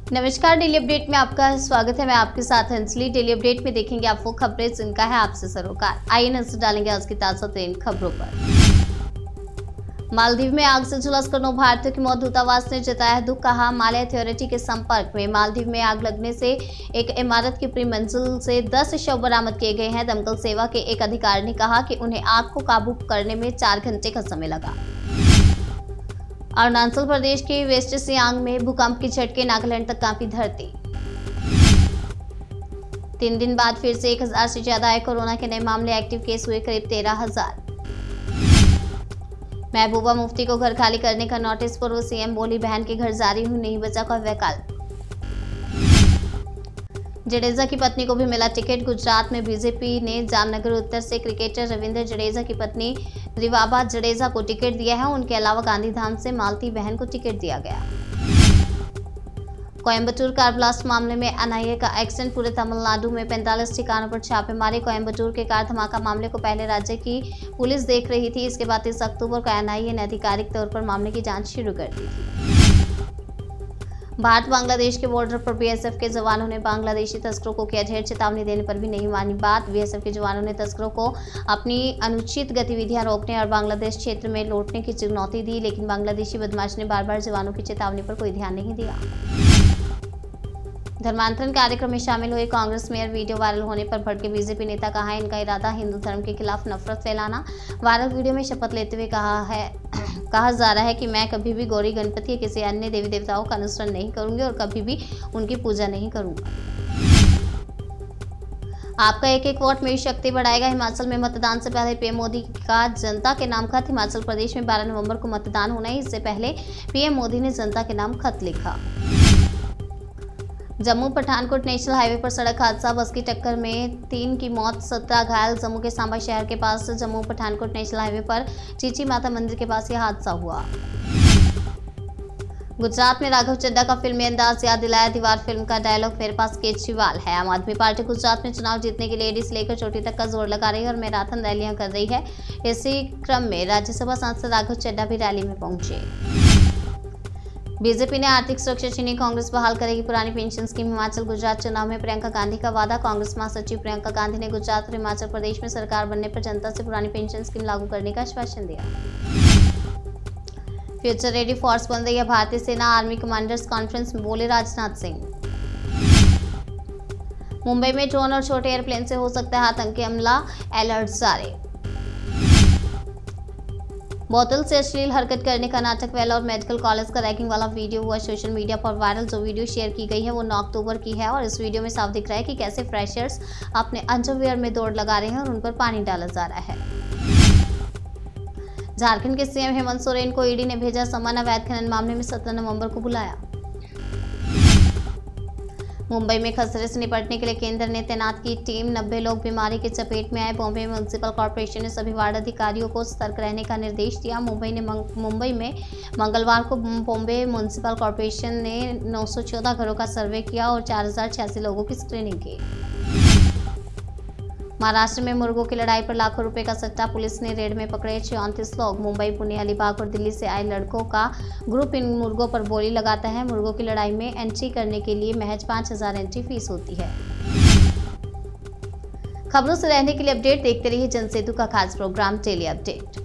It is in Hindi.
नमस्कार, डेली अपडेट में आपका स्वागत है। मैं आपके साथ हंसली। डेली अपडेट में देखेंगे आप वो खबरें जिनका है आपसे सरोकार। आइए नजर डालेंगे आज की ताजा तरीन खबरों पर। मालदीव में आग से झुलसकर 9 भारतीयों की मौत, दूतावास ने जताया दुख। कहा, माले अथॉरिटी के संपर्क में। मालदीव में आग लगने से एक इमारत की ऊपरी मंजिल से 10 शव बरामद किए गए हैं। दमकल सेवा के एक अधिकारी ने कहा कि उन्हें आग को काबू करने में 4 घंटे का समय लगा। अरुणाचल प्रदेश के वेस्ट सियांग में भूकंप की झटके, नागालैंड तक कांपी धरती। 3 दिन बाद फिर से 1000 से ज्यादा आए कोरोना के नए मामले, एक्टिव केस हुए करीब 13,000। महबूबा मुफ्ती को घर खाली करने का नोटिस, पूर्व सीएम बोली बहन के घर जारी हुई, नहीं बचा कोई विकल्प। जडेजा की पत्नी को भी मिला टिकट। गुजरात में बीजेपी ने जामनगर उत्तर से क्रिकेटर रविंद्र जडेजा की पत्नी रिवाबा जडेजा को टिकट दिया है। उनके अलावा गांधीधाम से मालती बहन को टिकट दिया गया। कोयंबटूर कार ब्लास्ट मामले में एनआईए का एक्शन, पूरे तमिलनाडु में 45 ठिकानों पर छापेमारी। कोयंबटूर के कार धमाका मामले को पहले राज्य की पुलिस देख रही थी। इसके बाद 30 अक्टूबर को एनआईए ने आधिकारिक तौर पर मामले की जांच शुरू कर दी थी। भारत बांग्लादेश के बॉर्डर पर बीएसएफ के जवानों ने बांग्लादेशी तस्करों को किया ढेर, चेतावनी देने पर भी नहीं मानी बात। बीएसएफ के जवानों ने तस्करों को अपनी अनुचित गतिविधियां रोकने और बांग्लादेश क्षेत्र में लौटने की चुनौती दी, लेकिन बांग्लादेशी बदमाश ने बार बार जवानों की चेतावनी पर कोई ध्यान नहीं दिया। धर्मांतरण कार्यक्रम में शामिल हुए कांग्रेस मेयर, वीडियो वायरल होने पर भड़के बीजेपी नेता। कहा, इनका इरादा हिंदू धर्म के खिलाफ नफरत फैलाना। वायरल वीडियो में शपथ लेते हुए कहा जा रहा है कि मैं कभी भी गौरी, गणपति या किसी अन्य देवी देवताओं का अनुसरण नहीं करूंगी और कभी भी उनकी पूजा नहीं करूंगा। आपका एक वोट मेरी शक्ति बढ़ाएगा। हिमाचल में मतदान से पहले पीएम मोदी का जनता के नाम खत। हिमाचल प्रदेश में 12 नवंबर को मतदान होना है। इससे पहले पीएम मोदी ने जनता के नाम खत लिखा। जम्मू पठानकोट नेशनल हाईवे पर सड़क हादसा, बस की टक्कर में 3 की मौत, 17 घायल। जम्मू के सांबा शहर के पास जम्मू पठानकोट नेशनल हाईवे पर चीची माता मंदिर के पास यह हादसा हुआ। गुजरात में राघव चड्ढा का फिल्मी अंदाज याद दिलाया। दीवार फिल्म का डायलॉग मेरे पास केजरीवाल है। आम आदमी पार्टी गुजरात में चुनाव जीतने के लिए एडी से लेकर चोटी तक का जोर लगा रही है और मैराथन रैलियां कर रही है। इसी क्रम में राज्यसभा सांसद राघव चड्ढा भी रैली में पहुंचे। बीजेपी ने आर्थिक सुरक्षा छीनी, कांग्रेस बहाल करेगी पुरानी पेंशन स्कीम। हिमाचल गुजरात चुनाव में प्रियंका गांधी का वादा। कांग्रेस महासचिव प्रियंका गांधी ने गुजरात और हिमाचल प्रदेश में सरकार बनने पर जनता से पुरानी पेंशन स्कीम लागू करने का आश्वासन दिया। फ्यूचर रेडी फोर्स बन रही है भारतीय सेना, आर्मी कमांडर्स कॉन्फ्रेंस में बोले राजनाथ सिंह। मुंबई में ड्रोन और छोटे एयरप्लेन से हो सकता है आतंकी हमला, अलर्ट जारी। बोतल से अश्लील हरकत करने का नाटक, वेलोर मेडिकल कॉलेज का रैगिंग वाला वीडियो हुआ सोशल मीडिया पर वायरल। जो वीडियो शेयर की गई है वो 9 अक्टूबर की है और इस वीडियो में साफ दिख रहा है कि कैसे फ्रेशर्स अपने अंडरवियर में दौड़ लगा रहे हैं और उन पर पानी डाला जा रहा है। झारखंड के सीएम हेमंत सोरेन को ईडी ने भेजा समन, अवैध खनन मामले में 17 नवंबर को बुलाया। मुंबई में खसरे से निपटने के लिए केंद्र ने तैनात की टीम, 90 लोग बीमारी की चपेट में आए। बॉम्बे म्युनिसिपल कॉर्पोरेशन ने सभी वार्ड अधिकारियों को सतर्क रहने का निर्देश दिया। मुंबई में मंगलवार को बॉम्बे म्युनिसिपल कॉर्पोरेशन ने 914 घरों का सर्वे किया और 4086 लोगों की स्क्रीनिंग की। महाराष्ट्र में मुर्गों की लड़ाई पर लाखों रुपए का सट्टा, पुलिस ने रेड में पकड़े 34 लोग। मुंबई, पुणे, अलीबाग और दिल्ली से आए लड़कों का ग्रुप इन मुर्गों पर बोली लगाता है। मुर्गों की लड़ाई में एंट्री करने के लिए महज 5000 एंट्री फीस होती है। खबरों से रहने के लिए अपडेट देखते रहिए जनसेतु का खास प्रोग्राम डेली अपडेट।